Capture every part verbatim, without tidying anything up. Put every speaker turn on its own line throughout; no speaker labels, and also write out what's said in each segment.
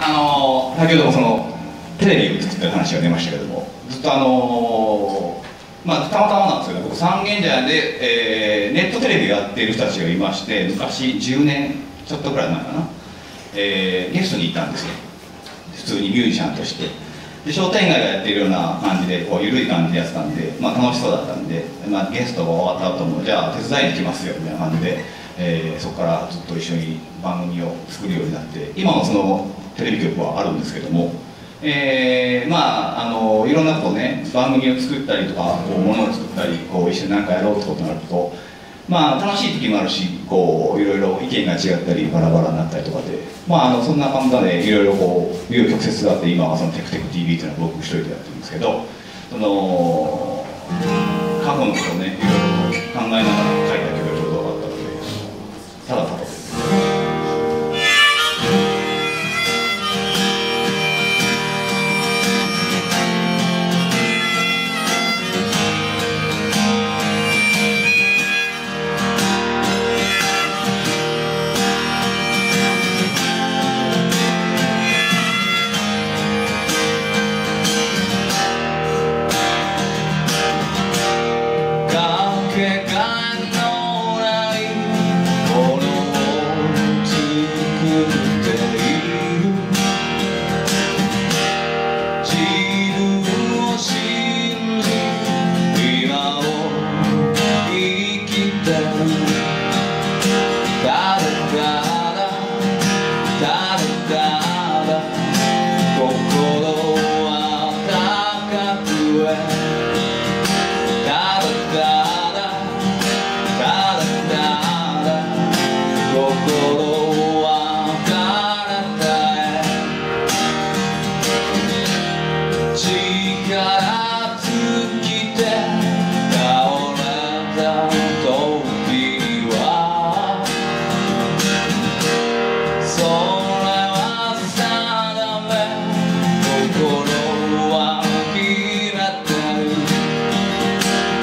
あの先ほどもそのテレビを作った話が出ましたけども、ずっとあのまあたまたまなんですけど、僕三軒茶屋で、えー、ネットテレビをやっている人たちがいまして、昔じゅうねんちょっとぐらい前かな、えー、ゲストに行ったんですよ、普通にミュージシャンとして。で商店街がやっているような感じで、こう緩い感じでやってたんで、まあ、楽しそうだったんで、まあ、ゲストが終わった後もじゃあ手伝いに来ますよみたいな感じで、えー、そこからずっと一緒に番組を作るようになって、今もそのテレビ局はあるんですけども、えー、まああのいろんなことをね、番組を作ったりとかこうものを作ったりこう一緒に何かやろうってことになると、まあ楽しい時もあるし、こういろいろ意見が違ったりバラバラになったりとかで、まああのそんな感じでいろいろこう紆余曲折があって、今はそのテクテク ティーブイ っていうのは僕一人でやってるんですけど、その過去のことをねいろいろ考えながら書いた曲がちょうど分かったので、ただただです。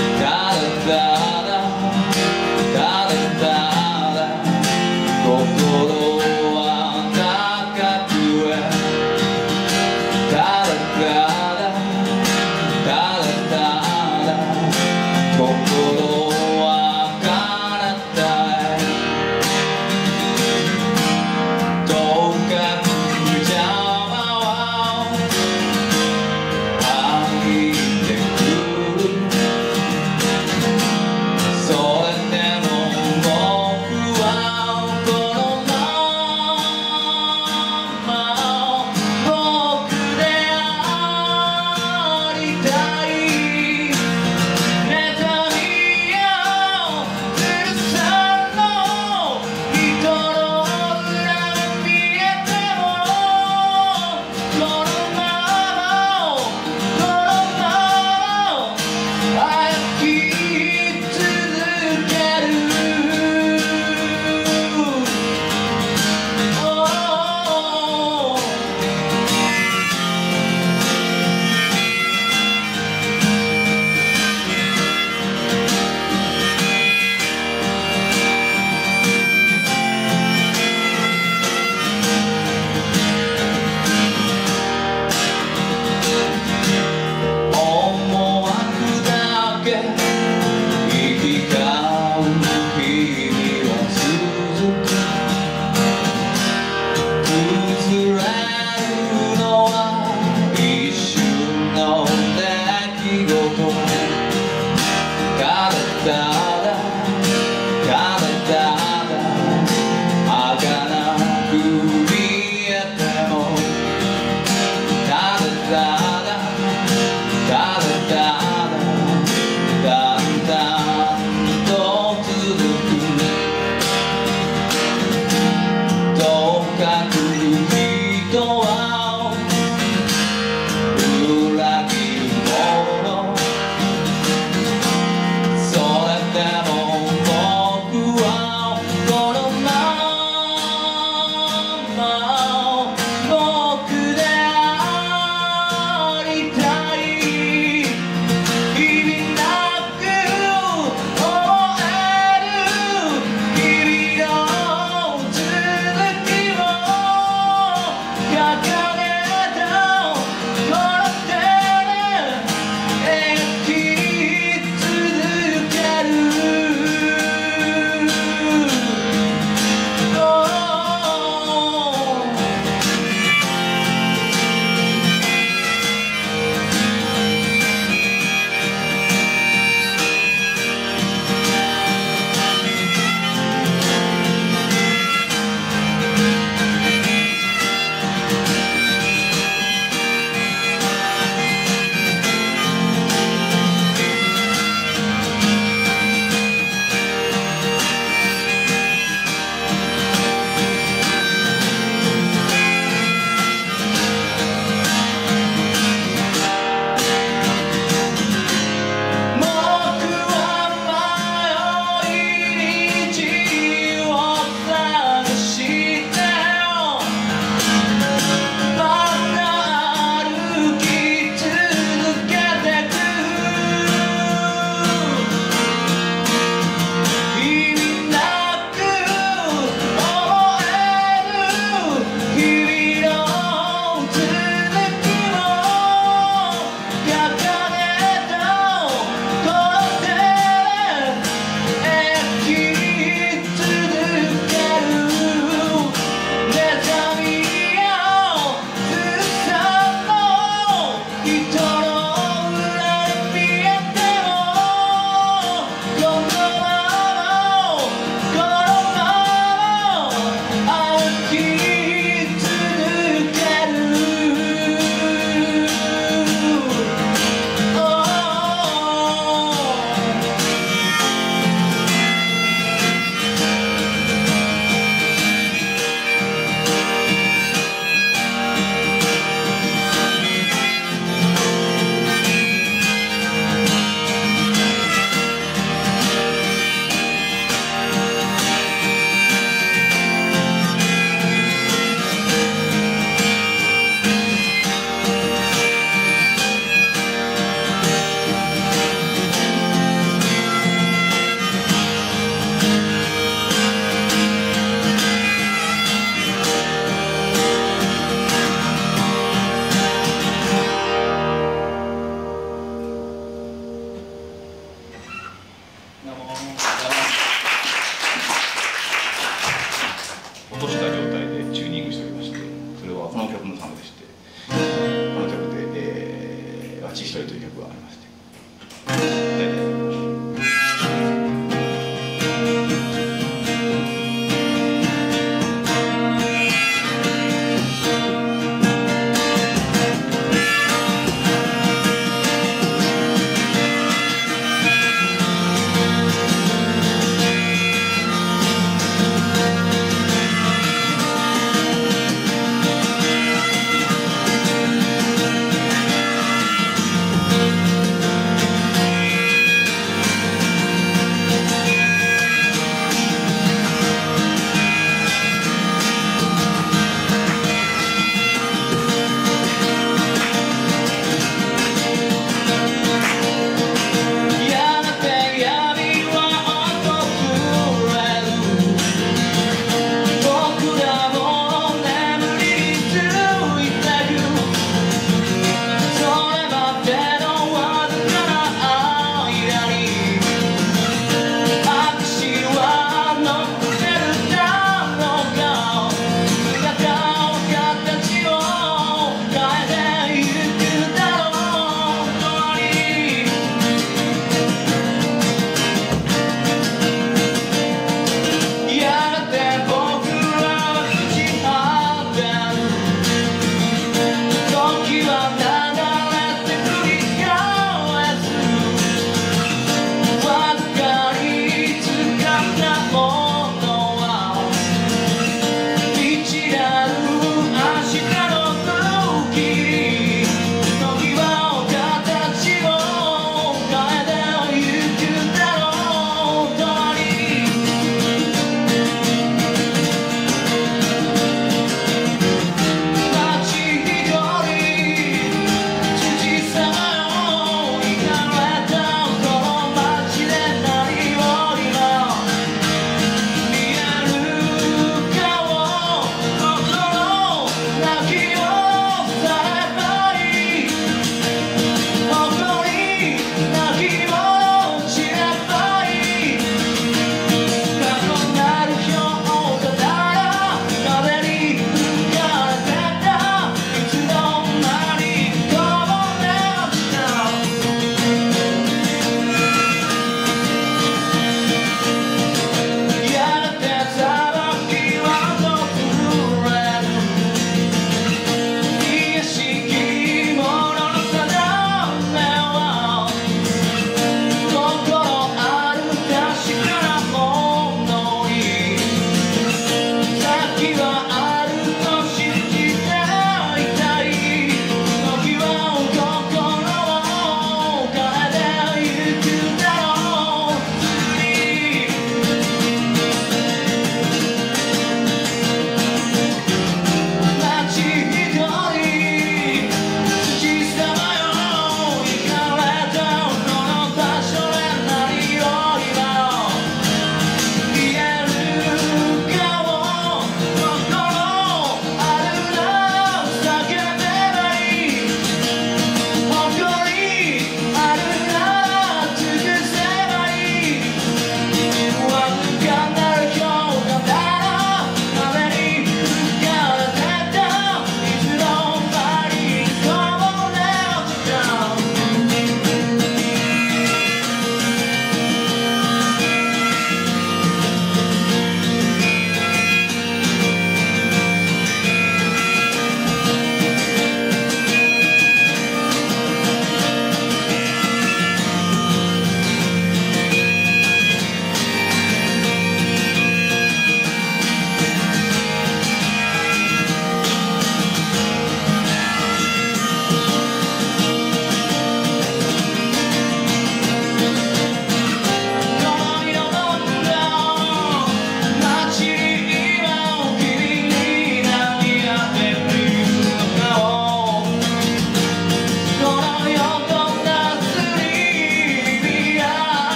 Go, go.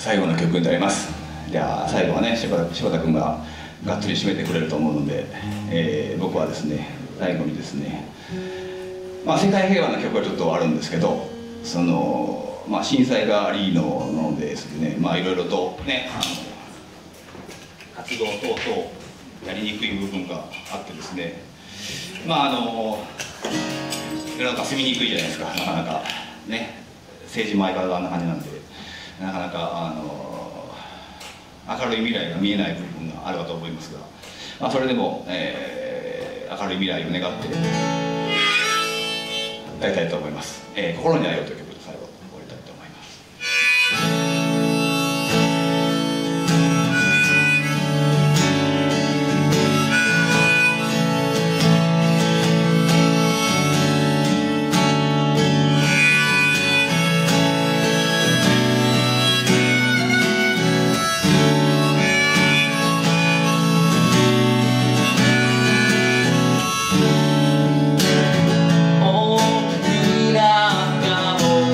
最後の曲になります。じゃあ最後はね、柴田柴田君ががっつり締めてくれると思うので、えー、僕はですね、最後にですね、まあ世界平和の曲はちょっとあるんですけど、そのまあ震災がありののでですね、まあいろいろとね、あの活動等々やりにくい部分があってですね、まああの世の中住みにくいじゃないですか、なかなかね、政治も相変わらずあんな感じなんで、なかなかあの明るい未来が見えない部分があるかと思いますが、まあ、それでも、えー、明るい未来を願って歌いたいと思います。えー、心に愛をという曲で最後終わりたいと思います。
大きな顔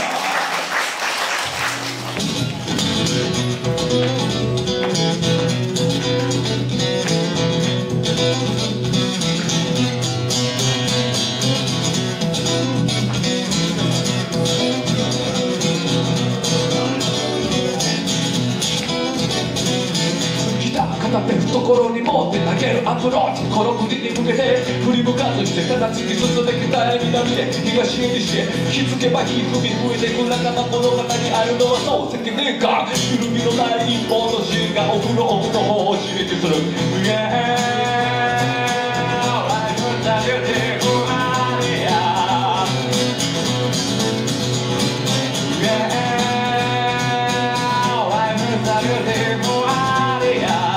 片手懐に持って投げるアプローチ、この国に向けて振り向かずしてただ突き進め北へ南へ東へ西へ気づけばひふみ増えてく中の物語あるのはそう責任感、緩みのない一本の芯がお風呂奥の方を刺激する Yeah, like a beautiful area Yeah, like a beautiful area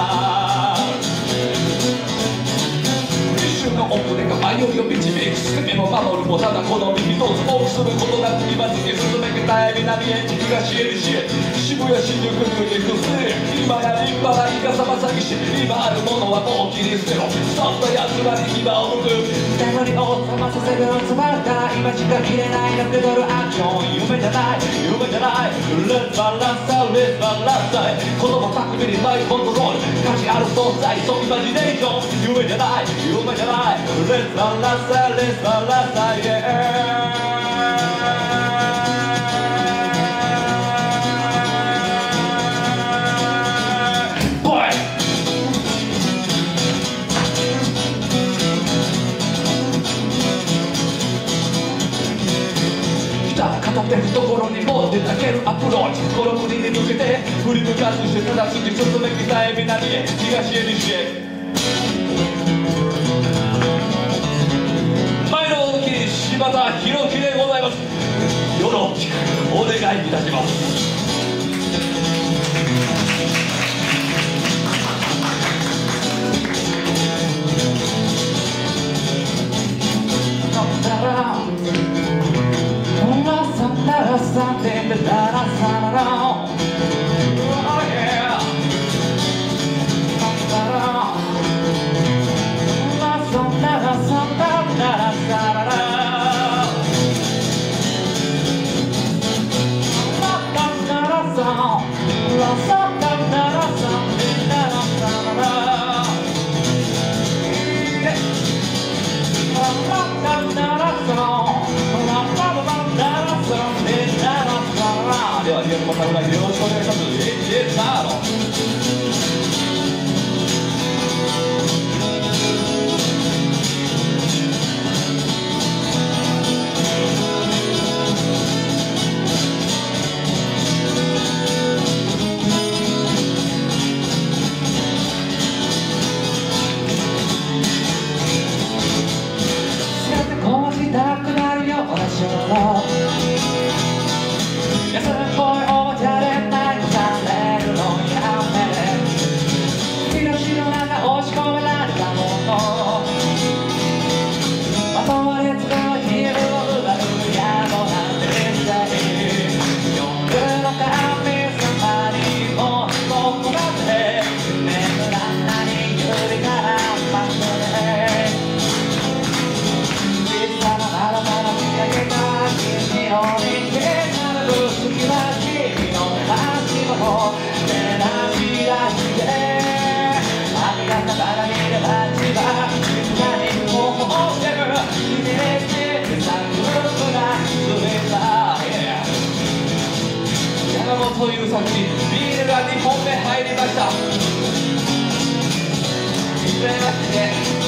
奥でが迷いを導く隅も守るもただこの耳一つ多くすることなく今突き進め北へ南へ東へ西へ渋谷新宿に行くぜ今や立派なイカサマ詐欺師今あるものはもう切り捨てろそんな奴らに今を向く眠りを覚まさせるつまらた今しか切れないのけ取るアクション夢じゃない夢じゃないレッバランサーレッバランサー言葉巧みにマイコントロール価値ある存在そうイマジネーション夢じゃない夢じゃない Let's balance, let's balance, yeah. Boy. 片手懐に持って投げるアプローチこの国に向けて振り向かずしてただ突き進め北へ南へ東へ西へ柴田弘樹でございます。よろしくお願いいたします。では、リアルマカロナよろしくお願いします。エイジサーロという作品ビールがにほんめ入りました。いらっしゃいませ。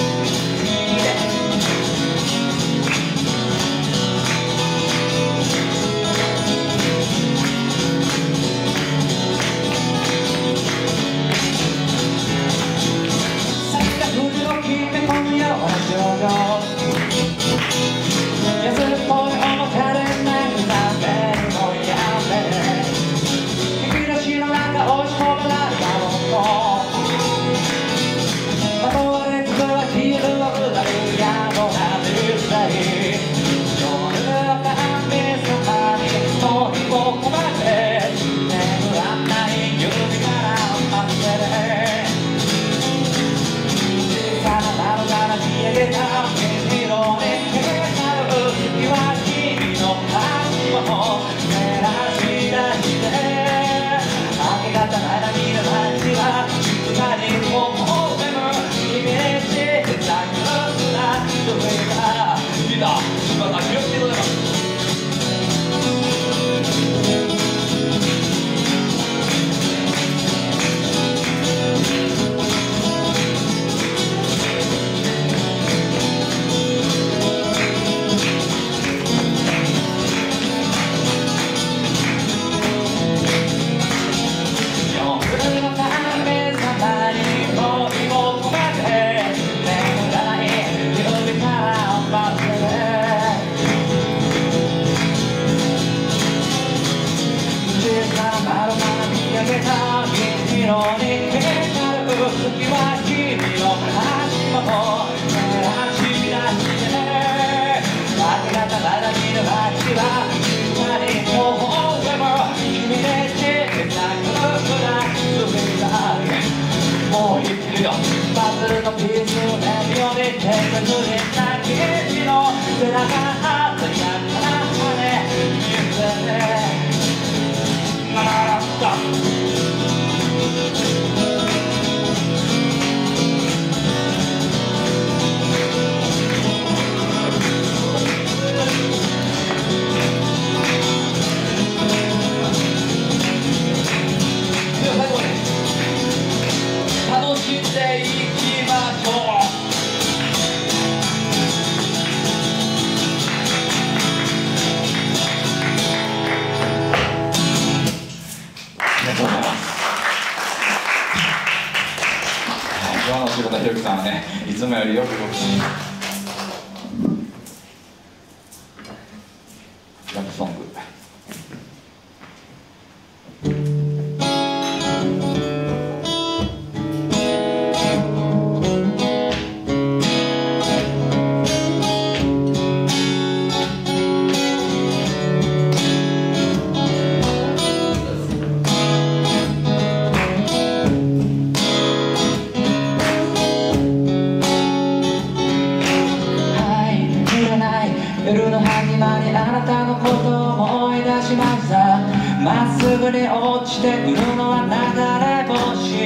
けた君のに気になる月は君の足元照らし出して明け方まだ見る街は光の方でも君で小さくな滑り台もう生きるよパズルのピースを寝るように手が濡れた君の背中が外れたから羽見せてならった楽しんでいきましょう。ありがとうございます。今日の柴田裕樹さんはね、いつもよりよくごくラブソング。夜の始まりあなたのことを思い出しました。まっすぐに落ちてくるのは流れ星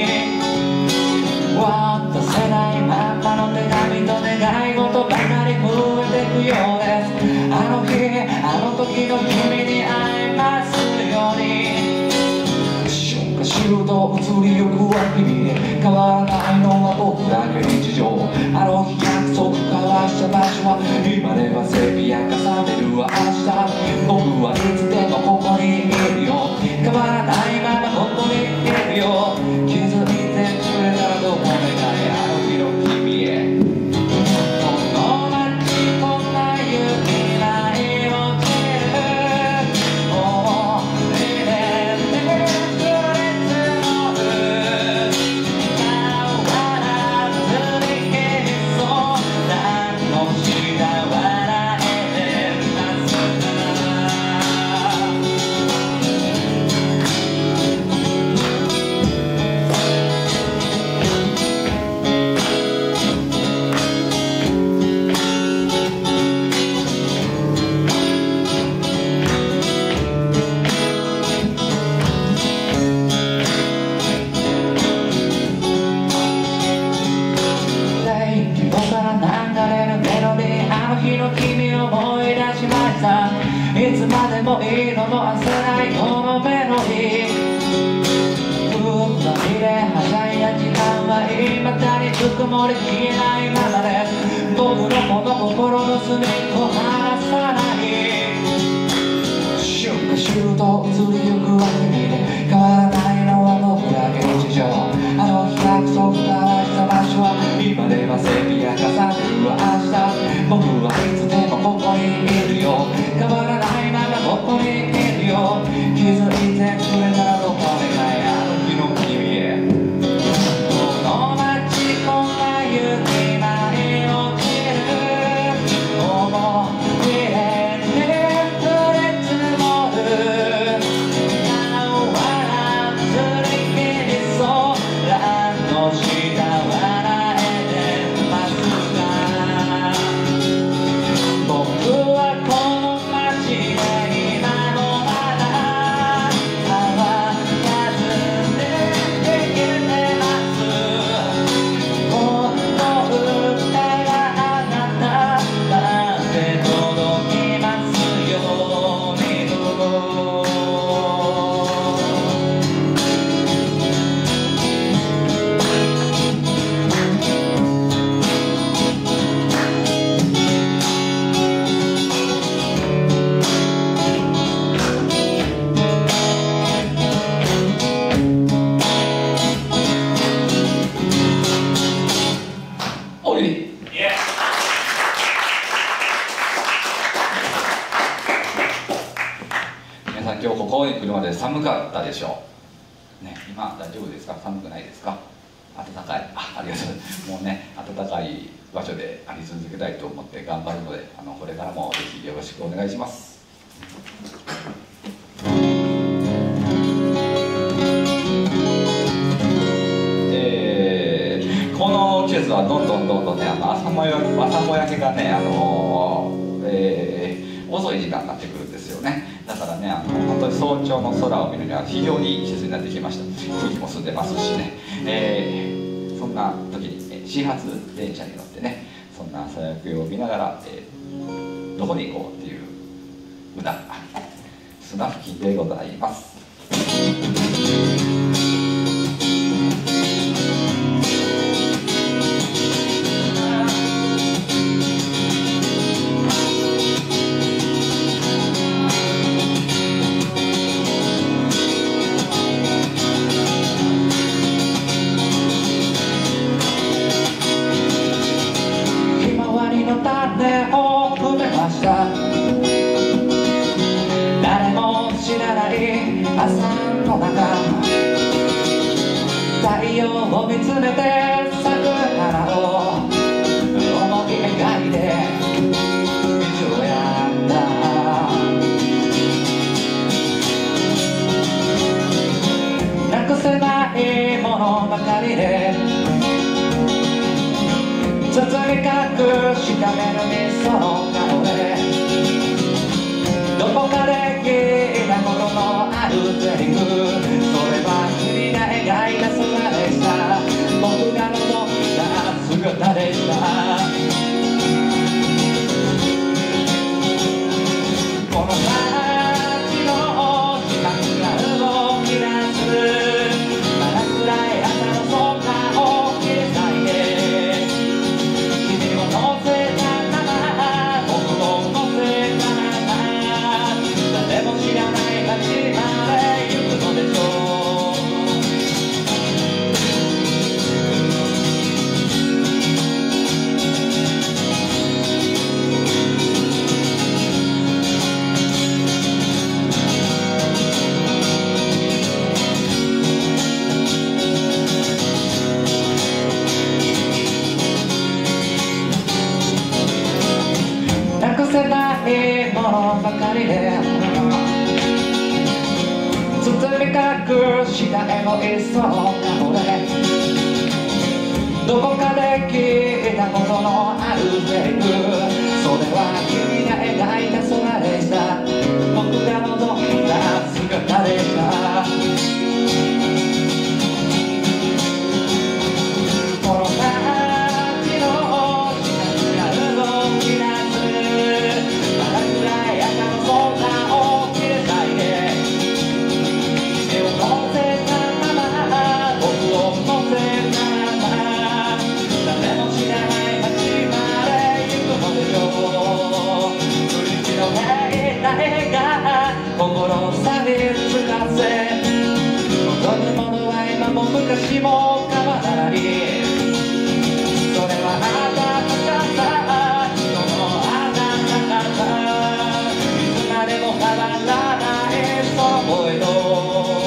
渡せないまんまの手紙と願い事ばかり増えてくようです。あの日あの時の君に会えますように春夏秋冬移りゆくは日々変わらないのは僕だけ日常。あの日約束交わした場所は今ではセピア化されるわ明日。僕はいつでもここにいるよ変わらないままここにいるよ気づいてくれたらどうも願いあの日の君へこの街こんな雪舞い落ちる思い出でくれ積もる変わらずに消えそうなの下笑えてます君を思い出しました。いつまでもいいのも焦らないこのメロディーふたりではしゃいだ時間は未だにつくもり消えないままです。僕のこの心の隅っこ離さない春夏秋冬移りゆくは君で変わらないのは僕だけ日常。あの日約束交わした場所は今ではセピア化されるわ明日。僕はいつでもここにいるよ変わらないままここにいるよ気づいてくれたらどうか願いあの日の君へこの街こんな雪舞い落ちる思い出で降り積もる変わらずに消えそう空の下笑えてますか僕はこの街で今もまだ変わらずに生きてます。この歌があなたまで届きますようにおい皆さん今日ここに来るまで寒かったでしょね、今大丈夫ですか？寒くないですか？暖かい。あ、ありがとうございます。もうね、暖かい場所であり続けたいと思って頑張るので、あのこれからもぜひよろしくお願いします。えー、この季節はどんどんどんどんね、あの朝もや朝も焼けがね、あのえー、遅い時間になってくるんですよね。だからね、あの本当に早朝の空を見るには非常にいい季節になってきました。空気も澄んでますしね、えー、そんな時に始発電車に乗ってね、そんな朝焼けを見ながら、えー、どこに行こうっていう歌、砂吹きでございます。誰も知らない朝の中、太陽を見つめて咲く花を思い描いて水をやんだ。なくせないものばかりで包み隠した目のみその顔で、どこかで聞いたことのあるセリフ、それは君が描いた空でした。僕が望んだ姿でした。この街の時間が動き出す、まだ暗い朝の空を切り裂いて、乗せたまま僕を乗せたまま、誰も知らない街まで行くのでしょう。なくせないものばかりで包み隠したエゴイストの顔で、どこかで聞いたことのあるセリフ、それは君が描いた空でした。僕が望んだ姿でした。この街の時間が動き出す、まだ暗い赤の空を切り裂いて、手を乗せたまま僕を乗せたまま、誰も知らない街まで行くのでしょう。振り広げた絵が心を錆びつかせ、望むものは今も昔も変わらない。それはあなたさ、そのあなたさ、いつまでも変わらないその声の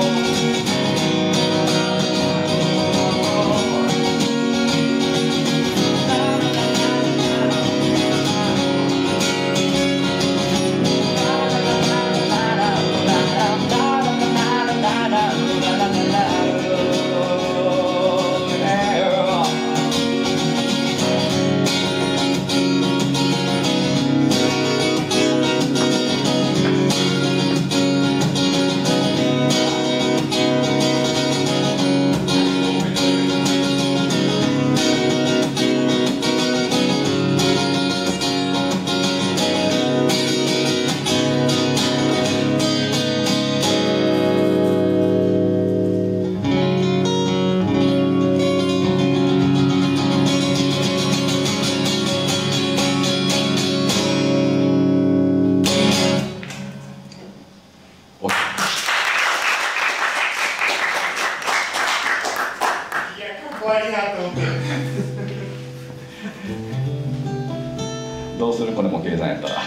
どうするこれも計算やったら。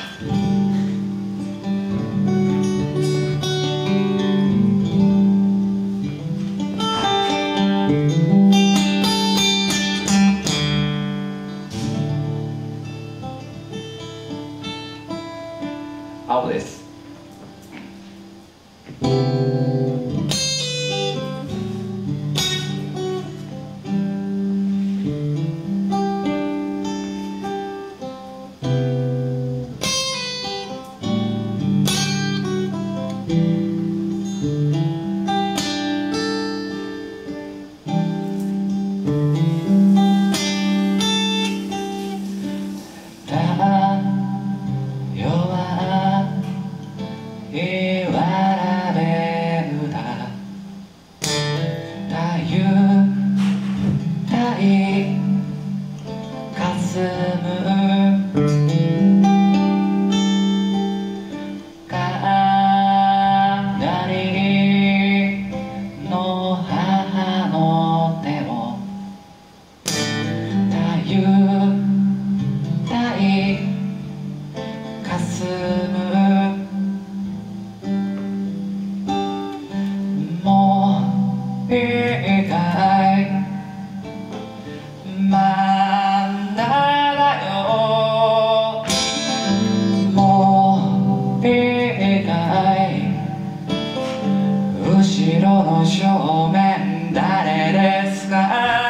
後ろの正面誰ですか？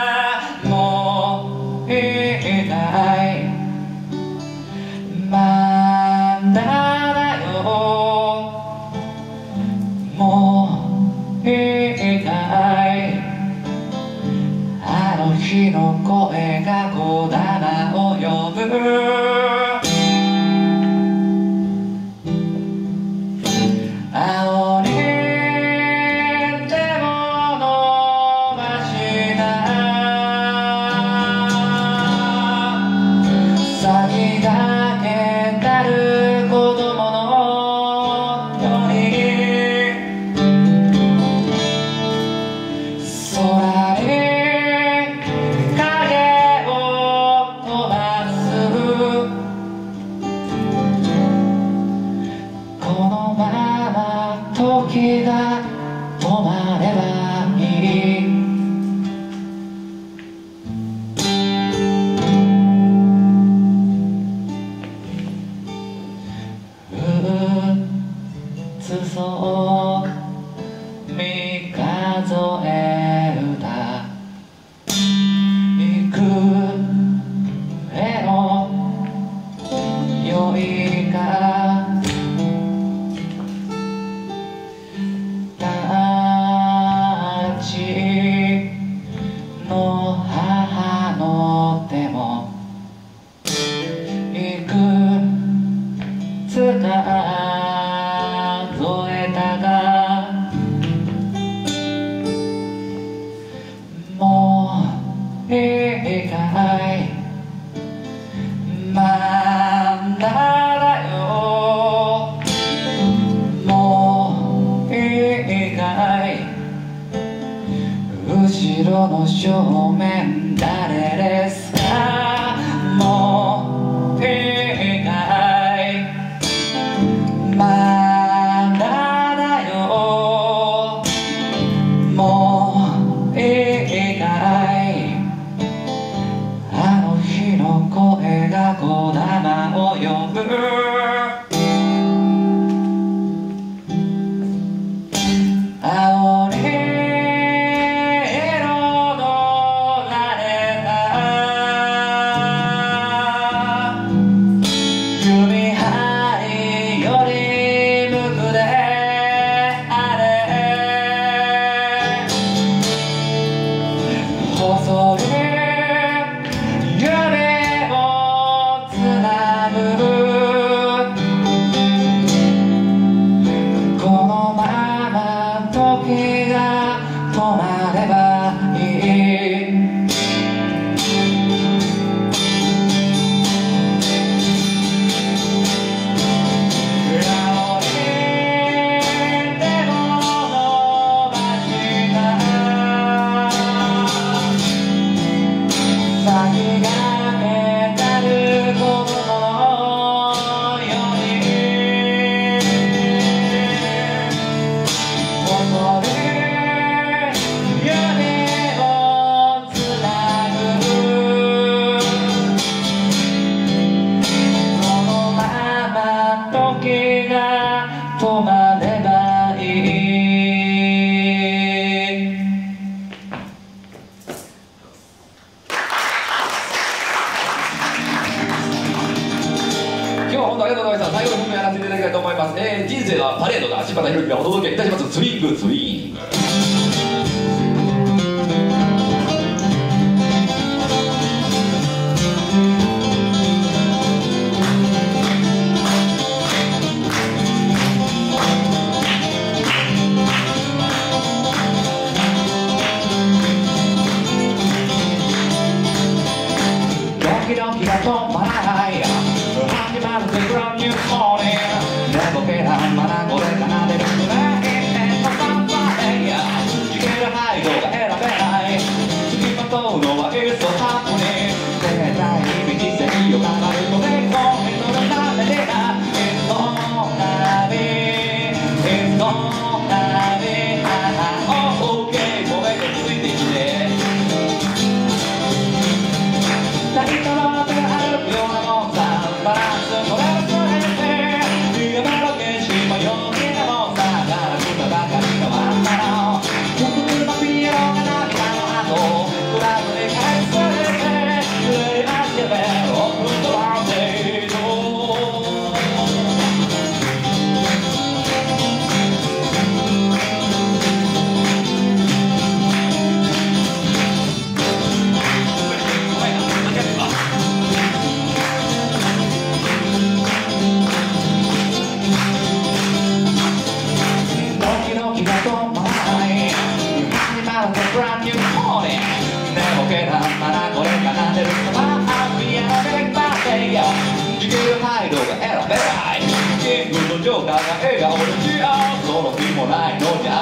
もういいかい？まだだよ。もういいかい？あの日の声がこだまを呼ぶ。青に手を伸ばした先駆けたる子供のように空に影を飛ばすこのまま時が止まればいい。うつそう見数え歌いくへの良いかタッチの母の手もいくつか数えたがもういいかい？まだだよ。もういいかい？後ろの正面誰ですか？もういいかい？まだだよ。もういいかい？あの日の声がこだまを呼ぶ。青に色のられた指針より無垢であれ細い指をつなぐこのまま時が止まればいい。青に手を伸ばした先駆けたる子供のように細い指をつなぐこのまま時が止まればいい。今日は本当ありがとうございました。最後の本編やらせていただきたいと思います。えー、人生はパレードだ。柴田裕樹がお届けいたします。スイングスイング。ドキドキが止まらない始まる The brand new morning 寝ぼけなまだこれ奏でるくらい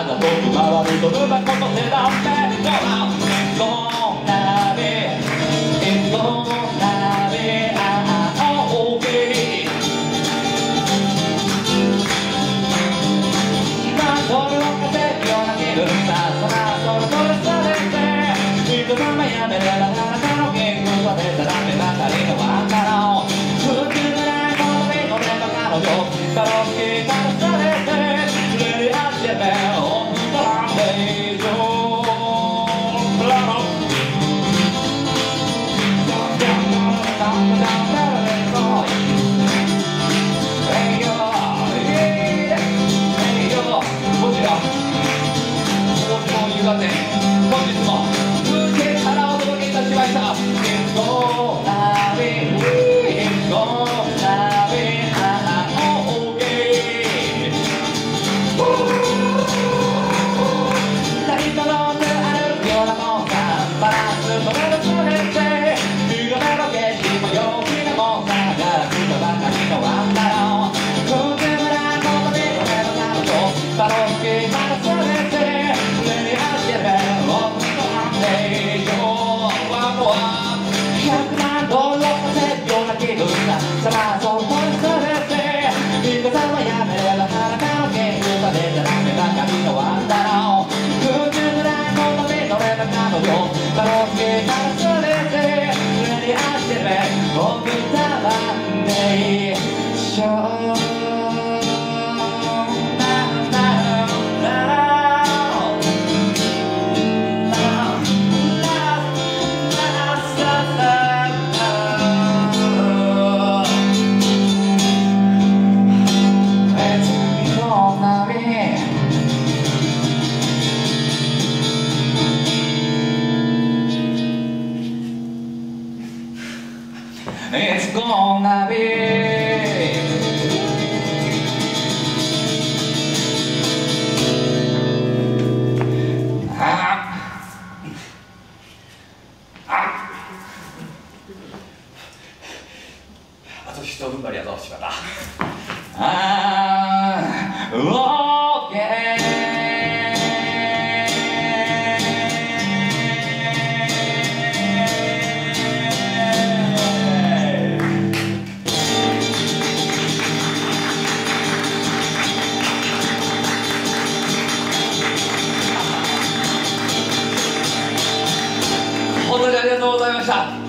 が遠く回ると沼こと手だってほらIt's gonna be It's gonna be okay まあそれを稼ぐような気分さそらそろそろされていくままやめればなかなかの言語されたらめばかりのわからん普通ぐらいの目の目の彼女カラオケからされてレディアシェベルオントランデージョーラロダンダンダンダンダンダンレコエイヨーエイヨーこちらもうゆがて本日も風景からお届けいたしました。It's gonna be, it's gonna be okay. 何とろく歩くようなもんさバランス取れるそれって日が目のゲージも陽気なもんさガラスのばかりのワンダロンくずむらことでこれの彼女バロッケからそれってレディアシェベルオントランデージョーワンドワン百万ドル稼ぐような気分ささまそこにされていくさまやめれば裸のゲームされたらめばかりのワンダロンくずぐらいのためのれば彼女バロッケからされてレディアシェベルオントランデージョーIt's gonna beあああと一踏ん張りやぞ柴田あーオーケー本当にありがとうございました。